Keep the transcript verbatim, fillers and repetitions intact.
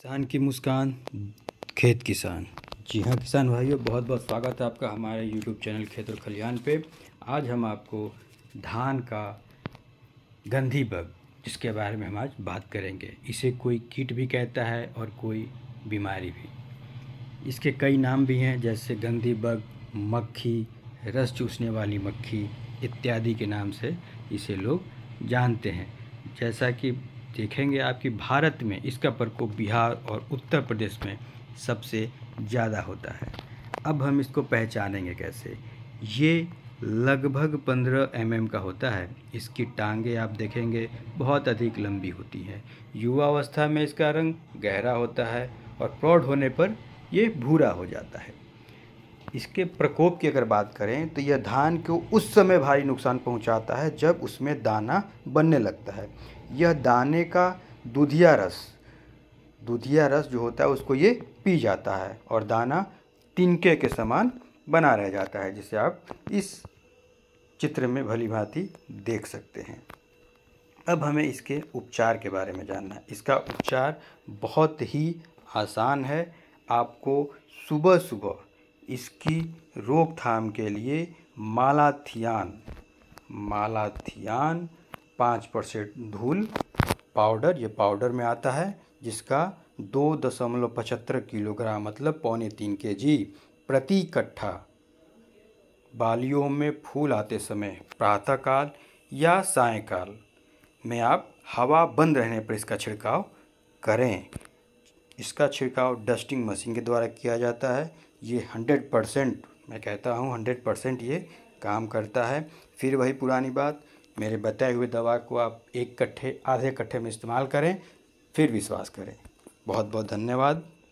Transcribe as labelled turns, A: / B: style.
A: किसान की मुस्कान, खेत किसान। जी हाँ किसान भाइयों, बहुत बहुत स्वागत है आपका हमारे यूट्यूब चैनल खेत और खलिहान पे। आज हम आपको धान का गंधी बग, जिसके बारे में हम आज बात करेंगे। इसे कोई कीट भी कहता है और कोई बीमारी भी। इसके कई नाम भी हैं, जैसे गंधी बग, मक्खी, रस चूसने वाली मक्खी इत्यादि के नाम से इसे लोग जानते हैं। जैसा कि देखेंगे आपकी भारत में इसका प्रकोप बिहार और उत्तर प्रदेश में सबसे ज़्यादा होता है। अब हम इसको पहचानेंगे कैसे। ये लगभग पंद्रह एम एम का होता है। इसकी टांगें आप देखेंगे बहुत अधिक लंबी होती हैं। युवावस्था में इसका रंग गहरा होता है और प्रौढ़ होने पर ये भूरा हो जाता है। इसके प्रकोप की अगर बात करें तो यह धान को उस समय भारी नुकसान पहुंचाता है जब उसमें दाना बनने लगता है। यह दाने का दूधिया रस दूधिया रस जो होता है उसको ये पी जाता है और दाना तिनके के समान बना रह जाता है, जिसे आप इस चित्र में भली भांति देख सकते हैं। अब हमें इसके उपचार के बारे में जानना है। इसका उपचार बहुत ही आसान है। आपको सुबह सुबह इसकी रोकथाम के लिए मालाथियान मालाथियान पाँच परसेंट धूल पाउडर, ये पाउडर में आता है, जिसका दो दशमलव पचहत्तर किलोग्राम मतलब पौने तीन के जी प्रति कट्ठा बालियों में फूल आते समय प्रातःकाल या सायंकाल में आप हवा बंद रहने पर इसका छिड़काव करें। इसका छिड़काव डस्टिंग मशीन के द्वारा किया जाता है। ये हंड्रेड परसेंट, मैं कहता हूँ हंड्रेड परसेंट ये काम करता है। फिर वही पुरानी बात, मेरे बताए हुए दवा को आप एक कट्ठे आधे कट्ठे में इस्तेमाल करें, फिर विश्वास करें। बहुत बहुत धन्यवाद।